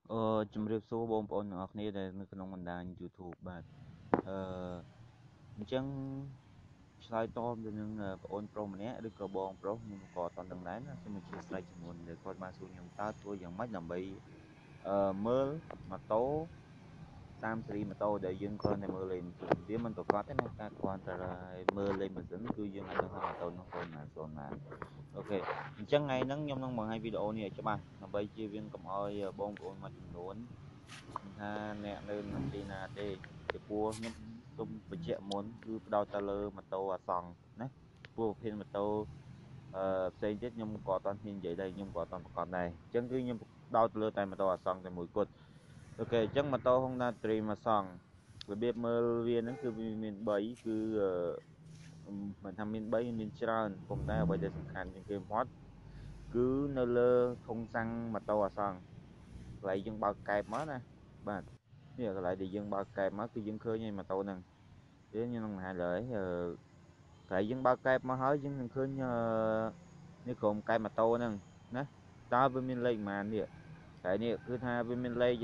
ជំរាបសួរបងប្អូនទាំងអស់គ្នាដែលនៅក្នុងបណ្ដាញ YouTube បាទអឺអញ្ចឹងឆ្លើយតបទៅនឹងបងអូនប្រុសម្នាក់ឬក៏បងប្រុសខ្ញុំក៏អត់ដឹងដែរណាសូមអធិស្ឋានចំនួនដែលគាត់បានសួរខ្ញុំតើធ្វើយ៉ាងម៉េចដើម្បីមើលម៉ូតូតាមស៊េរីម៉ូតូដែលយើងគ្រាន់តែមើលលេខម៉ាស៊ីនវាមិនប្រកបទេណាការគ្រាន់តែមើលលេខម៉ាស៊ីនគឺយើងអាចដឹងថាម៉ូតូនោះសូនណាសូនណាអូខេអញ្ចឹងថ្ងៃហ្នឹងខ្ញុំនឹងបង្ហាញវីដេអូនេះឲ្យច្បាស់ដើម្បីជៀសវាងកុំឲ្យបងប្អូនមួយចំនួនមិនថាអ្នកនៅនឹងទីណាទេពីព្រោះខ្ញុំសូមបញ្ជាក់មុនគឺផ្ដោតទៅលើម៉ូតូអាសង្ឃណាព្រោះប្រភេទម៉ូតូផ្សេងទៀតខ្ញុំក៏អត់ទាន់ហ៊ាននិយាយដែរខ្ញុំក៏អត់ទាន់ប្រកបដែរអញ្ចឹងគឺខ្ញុំផ្ដោតទៅលើតែម៉ូតូអាសង្ឃតែមួយគត់អូខេអញ្ចឹងម៉ូតូ Honda Dream អាសង្ឃរបៀបមើលវាហ្នឹងគឺវាមាន3គឺមិនថាមាន3មានច្រើនប៉ុន្តែអ្វីដែលសំខាន់ជាងគេបំផុតគឺនៅលើធុងសាំងម៉ូតូអាសង្ឃកន្លែងយើងបើកកែបមកណាបាទនេះកន្លែងដែលយើងបើកកែបមកគឺយើងឃើញហើយម៉ូតូហ្នឹងវាខ្ញុំនឹងបង្ហាញលើកន្លែងយើងបើកកែបមកហើយយើងនឹងឃើញនេះក្រុមកែបម៉ូតូហ្នឹងណាតើវាមានលេខប៉ុន្មាននេះហើយនេះគឺថាវាមានលេខ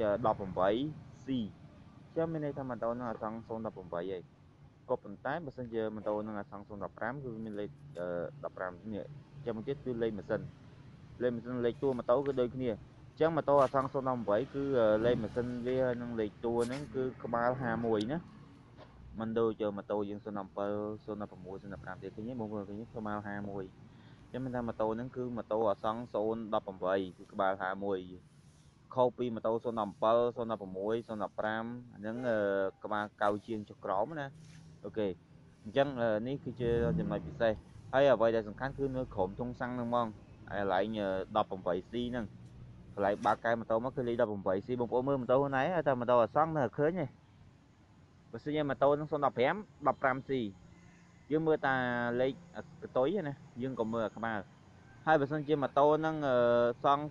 18C ចាំមានន័យថាម៉ូតូហ្នឹងអាសង្ឃ018ឯងក៏ប៉ុន្តែបើសិនជាម៉ូតូហ្នឹងអាសង្ឃ015គឺមានលេខ15នេះចាំមួយទៀតគឺលេខម៉ាស៊ីនលេខតួម៉ូតូគឺដូចគ្នាអញ្ចឹងម៉ូតូអាសង្ឃ018គឺលេខម៉ាស៊ីនវាហើយនឹងលេខតួហ្នឹងគឺក្បាល51ណាមិនដូចម៉ូតូយើង07 016 015ទេឃើញទេបងប្អូនឃើញក្បាល51អញ្ចឹងមានថាម៉ូតូហ្នឹងគឺម៉ូតូអាសង្ឃ018គឺក្បាល51ខុសពីម៉ូតូ017 016 015អាហ្នឹងក្បាល9ជាងចុះក្រោមណាអូខេអញ្ចឹងនេះគឺជាចំណុចពិសេសហើយអ្វីដែលសំខាន់គឺនៅក្រោមធុងសាំងហ្នឹងហ្មងហើយកន្លែង 18C ហ្នឹងកន្លែងបើកកែម៉ូតូមកគឺលេខ 18C បងប្អូនមើលម៉ូតូហ្នឹងឯងតែម៉ូតូអាសង្ឃនៅឃើញទេបើសិនជាម៉ូតូហ្នឹង015 15C យើងមើលតាលេខកតុយណាយើងក៏មើលក្បាលហើយបើសិនជាម៉ូតូហ្នឹងសង់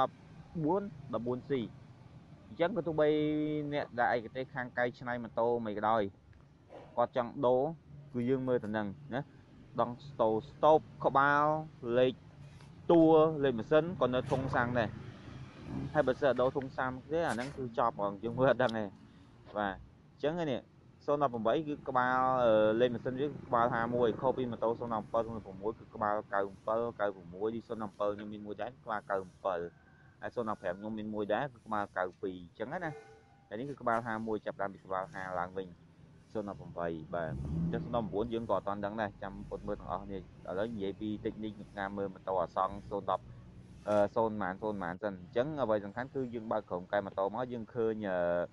014 14C អញ្ចឹងក៏ទោះបីអ្នកដែលឯកទេសខាងកែច្នៃម៉ូតូមិនក៏ដោយគាត់ចង់ដូរគឺយើងមើលទៅនឹងណាដងស្តូបក្បាលលេខតួលេខម៉ាស៊ីនក៏នៅធុងសាំងដែរហើយបើសិនដូរធុងសាំងទេអាហ្នឹងគឺចប់ហ្មងយើងមើលអត់ដឹងទេបាទអញ្ចឹងនេះ018គឺក្បាលលេខម៉ាស៊ីនវាក្បាល51ខុសពីម៉ូតូ017 016គឺក្បាល97 96នេះ017ខ្ញុំមានមួយដែរក្បាល97ហើយ015ខ្ញុំមានមួយដែរគឺក្បាល92អញ្ចឹងណាហើយនេះគឺក្បាល51ចាប់ដើមពីក្បាល50ឡើងវិញ018បាទអញ្ចឹង019យើងក៏អត់ទាន់ដឹងដែរចាំពុតមើលទាំងអស់នេះឥឡូវនិយាយពីតិចនិចក្នុងការមើលម៉ូតូអាសង្ឃ010 0ម៉ានសិនអញ្ចឹងអ្វីសំខាន់គឺយើងបើកក្រុមកែម៉ូតូមកយើងឃើញ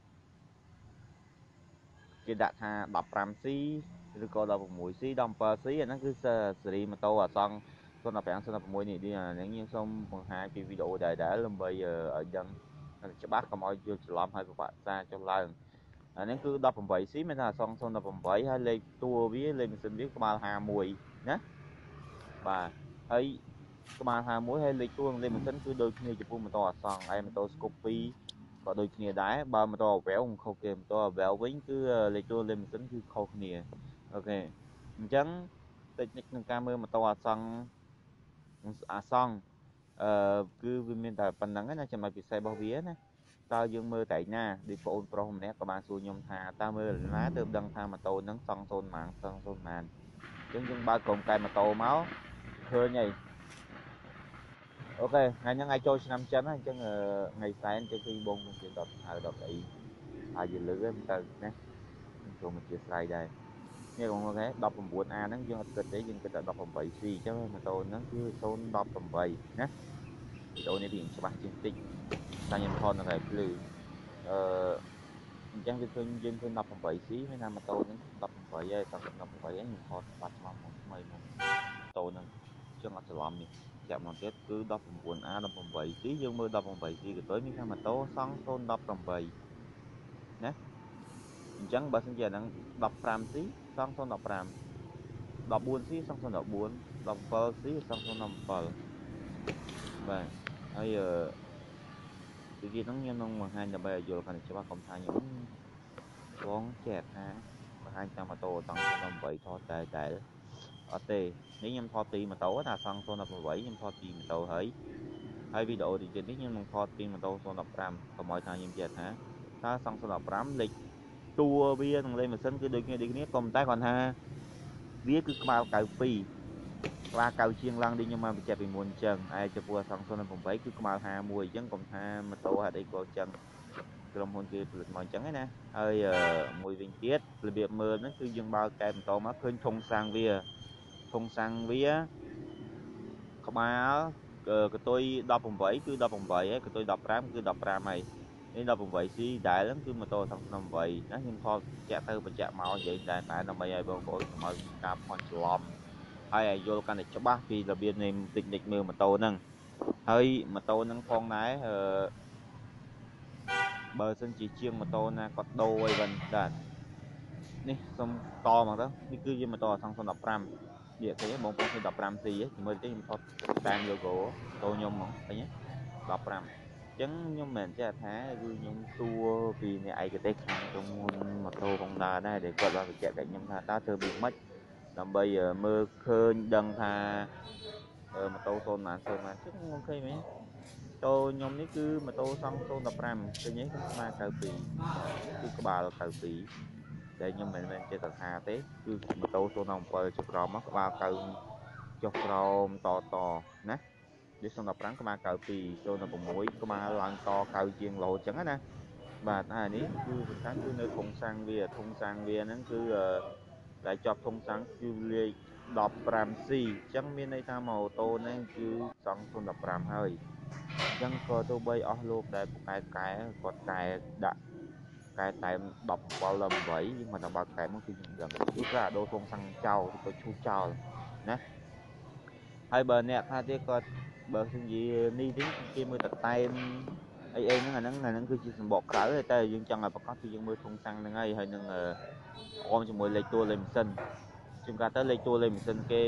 គេដាក់ថា 15C ឬក៏ 16C 17C អាហ្នឹងគឺស៊េរីម៉ូតូអាសង្ឃ015 016នេះអាហ្នឹងខ្ញុំសូមបង្ហាញពីវីដេអូដែរដើម្បីឲ្យដឹងច្បាស់កុំឲ្យយល់ច្រឡំហើយពិបាកសារចុះឡើងអានេះគឺ 18C មានថាអាសង្ឃ018ហើយលេខតួវាលេខម៉ាស៊ីនវាក្បាល51ណាបាទហើយក្បាល51ហើយលេខតួនិងលេខម៉ាស៊ីនគឺដូចគ្នាចំពោះម៉ូតូអាសង្ឃហើយម៉ូតូ Scoopy ក៏ដូចគ្នាដែរបើម៉ូតូ Avel មិនខុសគេម៉ូតូ Avel វិញគឺលេខតួលេខម៉ាស៊ីនគឺខុសគ្នាអូខេអញ្ចឹងតិចនិចក្នុងការមើលម៉ូតូអាសង្ឃគឺវាមានតែប៉ុណ្្នឹងណាចំណុចពិសេសរបស់វាណាតើយើងមើលតែណាដូចបងប្រុសម្នាក់ក៏បានសួរខ្ញុំថាតើមើលណាទើបដឹងថាម៉ូតូហ្នឹងសង់សូនម៉ាងសង់សូនម៉ានអញ្ចឹងយើងបើកក្រុមកែម៉ូតូមកឃើញហើយអូខេថ្ងៃហ្នឹងឲ្យចូលឆ្នាំចិនអញ្ចឹងថ្ងៃសែនអញ្ចឹងគឺបងខ្ញុំជិះដល់ហៅដល់អីហើយយឺលឺហ្នឹងទៅណាខ្ញុំចូលមកជាស្រ័យដែរនេះបងប្អូន 19A ហ្នឹងយើងអត់គិតទេយើងគិតតែ 18C អញ្ចឹងម៉ូតូហ្នឹងគឺ018ណាវីដេអូនេះវាច្បាស់ជាងតិចតែខ្ញុំថតនៅកន្លែងភ្លឺអឺអញ្ចឹងវាឃើញយើងឃើញ 18C មានថាម៉ូតូហ្នឹង18ហើយតោះ18ហើយខ្ញុំថតបាត់ឆ្លងមកថ្មីមកម៉ូតូហ្នឹងអញ្ចឹងអត់ច្រឡំនេះចាក់មកទៀតគឺ 19A 18C យើងមើល 18C ក៏ទៅមានថាម៉ូតូសង់018ណាអញ្ចឹងបើសិនជាអាហ្នឹង 15C សង់015 14C សង់014 17C សង់017បាទហើយពីទៀតហ្នឹងខ្ញុំនឹងបង្ហាញដើម្បីឲ្យយល់កាន់តែច្បាស់កុំថាខ្ញុំបងចេះថាបង្ហាញតាមម៉ូតូសង់018ថតតែអត់ទេនេះខ្ញុំថតពីម៉ូតូថាសង់018ខ្ញុំថតពីម៉ូតូហើយហើយវីដេអូទីទៀតនេះខ្ញុំនឹងថតពីម៉ូតូ015កុំឲ្យថាខ្ញុំចេះថាសង់015លេខតួវានឹងលេខម៉ាស៊ីនគឺដូចគ្នាក៏តែគាត់ថាវាគឺក្បាល92ក្បាល9ជាងឡើងដូចខ្ញុំបានបញ្ជាក់ពីមុនអញ្ចឹងឯចំពោះសង់018គឺក្បាល51អញ្ចឹងកុំថាម៉ូតូហេតុអីក៏អញ្ចឹងក្រុមហ៊ុនគេផលិតមកអញ្ចឹងណាហើយមួយវិញទៀតរបៀបមើលហ្នឹងគឺយើងបើកកែបម៉ូតូមកឃើញធុងសាំងវាក្បាលកតុយ18គឺ18ហើយកតុយ15គឺ15ហើយនេះ 18C ដែលហ្នឹងគឺម៉ូតូសង់8ណាខ្ញុំថតបញ្ជាក់មកនិយាយតែដើម្បីឲ្យបងប្អូនកុំឲ្យមានការភ័ន្តច្រឡំហើយឲ្យយល់កាន់តែច្បាស់ពីរបៀបនៃតិចមើលម៉ូតូហ្នឹងហើយម៉ូតូហ្នឹងផងដែរបើសិនជាជាងម៉ូតូណាគាត់ដូរអីវិញបាទនេះសុំតមកទៅនេះគឺជាម៉ូតូសង់015និយាយឃើញបងប្អូនឃើញ 15C ឯងមើលតិចខ្ញុំថតតាម logo តូខ្ញុំហ្មងឃើញទេ15អញ្ចឹងខ្ញុំមិនមែនចេះថាគឺខ្ញុំសួរពីអ្នកឯកទេសខាងក្រុមហ៊ុនម៉ូតូ Honda ដែរដែលគាត់បានបញ្ជាក់กับខ្ញុំថាតើធ្វើពីម៉េចដើម្បីមើលឃើញដឹងថាម៉ូតូ0ម៉ានអញ្ចឹងខ្ញុំឃើញមែនតូខ្ញុំនេះគឺម៉ូតូសង់015ឃើញទេគឺក្បាល92គឺក្បាល92តែខ្ញុំមិនមែនចេះតែថាទេគឺម៉ូតូ017ចុះក្រោមមកក្បាល9ចុះក្រោមតណាដូច015ក្បាល92 016ក្បាលឡើងត9ជាងរហូតអញ្ចឹងណាបាទអានេះគឺសំខាន់គឺនៅធុងសាំងវាហ្នឹងគឺដែលជាប់ធុងសាំងគឺលេខ 15C អញ្ចឹងមានន័យថាម៉ូតូនេះគឺសង់015ហើយអញ្ចឹងក៏ទោះបីអស់លោកដែលពូកែគាត់កែដាក់កែតែ17ដល់8យើងមិនដល់បើកកែមកគឺយើងដឹងគឺថាដូរធុងសាំងចោលឬក៏ឈូសចោលណាហើយបើអ្នកខ្លះទៀតគាត់បើសិនជានេះវិញគេមើលតែតែមអីហ្នឹងអាហ្នឹងគឺជាសម្បកក្រៅតែយើងចង់ឲ្យប្រកាសគឺយើងមើលធុងសាំងហ្នឹងហើយនឹងអមជាមួយលេខតួលេខម៉ាស៊ីនជួនកាលទៅលេខតួលេខម៉ាស៊ីនគេ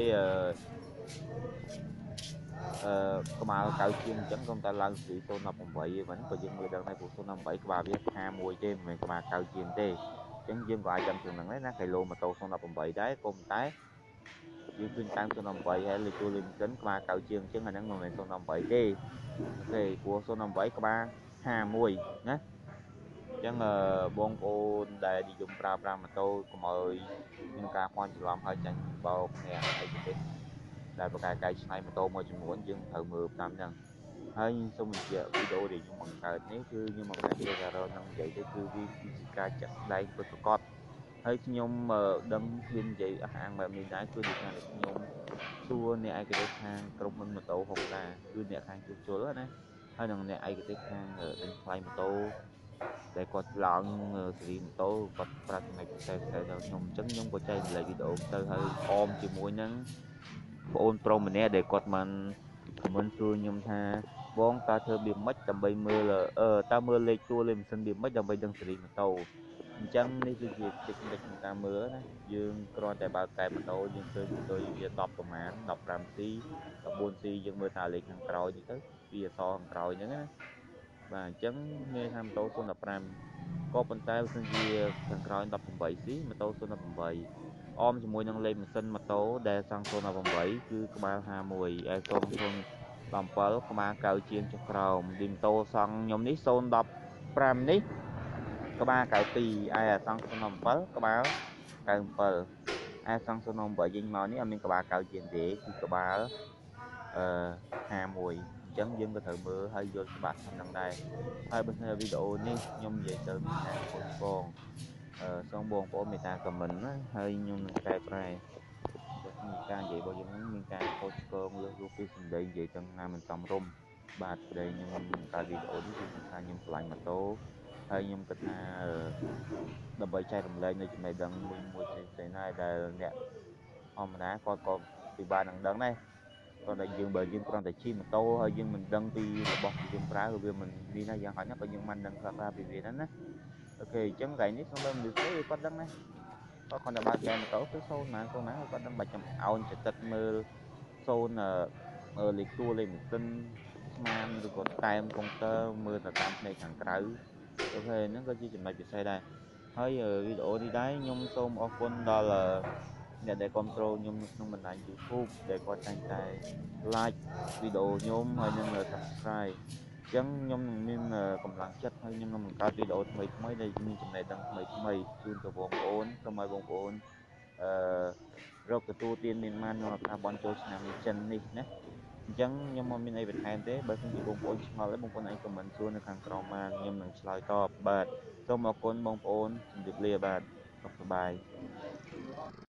ក្បាល9ជាងអញ្ចឹងក៏តែឡើងពី018វិញក៏យើងមើលដឹងដែរព្រោះ018ក្បាលវា51ទេមិនមែនក្បាល9ជាងទេអញ្ចឹងយើងក៏អាចដឹងถึงហ្នឹងដែរណាគីឡូម៉ូតូ018ដែរក៏ប៉ុន្តែយើងឃើញតាម018ហើយលេខតួលេខម៉ាស៊ីនក្បាល9ជាងអញ្ចឹងអាហ្នឹងមិនមែន018ទេអូខេព្រោះ018ក្បាល51ណាអញ្ចឹងបងប្អូនដែលនិយមប្រើប្រាស់ម៉ូតូកុំឲ្យមានការភ័ន្តច្រឡំហើយចាញ់បោកអ្នកឯកទេសដែលបកកែច្នៃម៉ូតូមួយចំនួនយើងត្រូវមើលតាមហ្នឹងហើយសូមបញ្ជាក់វីដេអូដែលខ្ញុំបង្កើតនេះគឺខ្ញុំមិនមែនជាការនឹងនិយាយទេគឺវាគឺជាការចាក់ស្ដែងពិតប្រាកដហើយខ្ញុំដឹងហ៊ាននិយាយអះអាងបែបនេះដែរគឺដោយសារតែខ្ញុំសួរអ្នកឯកទេសខាងក្រុមហ៊ុនម៉ូតូ Honda គឺអ្នកខាងជួសជុលណាហើយនឹងអ្នកឯកទេសខាងដេញថ្លៃម៉ូតូដែលគាត់ឡើងស៊េរីម៉ូតូគាត់ប្រាប់ចំណុចពិសេសដល់ខ្ញុំអញ្ចឹងខ្ញុំក៏ចែករំលែកវីដេអូទៅហើយអមជាមួយនឹងបងអូនប្រុសម្នាក់ដែលគាត់បានខមមិនសួរខ្ញុំថាបងតើធ្វើបៀបម៉េចដើម្បីមើលតើមើលលេខតួលេខម៉ាស៊ីនបៀបម៉េចដើម្បីដឹងស៊េរីម៉ូតូអញ្ចឹងនេះគឺជាតិចក្នុងការមើលណាយើងគ្រាន់តែបើកកែម៉ូតូយើងឃើញផ្ទុយវា10ប្រមាណ 15C 14C យើងមើលតាលេខខាងក្រោយនេះទៅពីអក្សរខាងក្រោយហ្នឹងណាបាទអញ្ចឹងមានថាម៉ូតូ015ក៏ប៉ុន្តែបើសិនជាខាងក្រោយ 18C ម៉ូតូ018អមជាមួយនឹងលេខម៉ាស៊ីនម៉ូតូដែលសង់018គឺក្បាល51ឯ017ក្បាល9ជាងចុះក្រោមឌីម៉ូតូសង់ខ្ញុំនេះ015នេះក្បាល92ឯអាសង់017ក្បាល97ឯសង់018វិញមកនេះអត់មានក្បាល9ជាងទេគឺក្បាល51អញ្ចឹងយើងក៏ត្រូវមើលហើយយល់ច្បាស់ក្នុងហ្នឹងដែរហើយបើសិនជាវីដេអូនេះខ្ញុំនិយាយទៅមានការខុសឆ្គងសូមបងប្អូនមេត្តាខមមិនណាហើយខ្ញុំនឹងកែប្រែបើសិនជាការនិយាយរបស់យើងនឹងមានការខុសឆ្គងលើសលុបពីសម្ដីនិយាយទាំងណាមិនសមរម្យបាទដែលខ្ញុំកើតវីដេអូនេះគឺខ្ញុំថាខ្ញុំឆ្លាញ់ម៉ូតូហើយខ្ញុំគិតថាដើម្បីចែករំលែកនៅចំណេះដឹងមួយផ្សេងៗដែរដែលអ្នកធម្មតាគាត់ក៏ពិបាកនឹងដឹងដែរគាត់តែយើងបើយើងគ្រាន់តែជិះម៉ូតូហើយយើងមិនដឹងពីរបស់ដែលយើងប្រើវាមិននេះណាយ៉ាងហោចណាក៏យើងមិនដឹងខ្លះពីវាហ្នឹងណាអូខេអញ្ចឹងថ្ងៃនេះសូមមនុស្សស្រីគាត់ដឹងណាគាត់គ្រាន់តែបើកកែម៉ូតូគឺ0ម៉ានគាត់ដឹងបាច់ចាំអោនចតិតមើល0លេខតួលេខម៉ាស៊ីនស្មានឬក៏តែមកុងទ័រមើលទៅតាមផ្នែកខាងក្រៅអូខេហ្នឹងក៏ជាចំណុចពិសេសដែរហើយវីដេអូនេះដែរខ្ញុំសូមអរគុណដល់អ្នកដែលគ្រប់គ្រងខ្ញុំនៅក្នុងបណ្ដាញ YouTube ដែលគាត់តែងតែ like វីដេអូខ្ញុំហើយនឹង subscribe អញ្ចឹងខ្ញុំនឹងមានកម្លាំងចិត្តហើយខ្ញុំនឹងបង្កើតវីដេអូថ្មីៗដែលមានចំណេះដឹងថ្មីៗជូនទៅបងប្អូនសូមឲ្យបងប្អូនរកទទួលទានមានបានក្នុងឱកាសបុណ្យចូលឆ្នាំចិននេះណាអញ្ចឹងខ្ញុំមិនមានអីបន្ថែមទេបើសិនជាបងប្អូនឆ្ងល់ទេបងប្អូនអាច comment សួរនៅខាងក្រោមបានខ្ញុំនឹងឆ្លើយតបបាទសូមអរគុណបងប្អូនជម្រាបលាបាទសុខសប្បាយ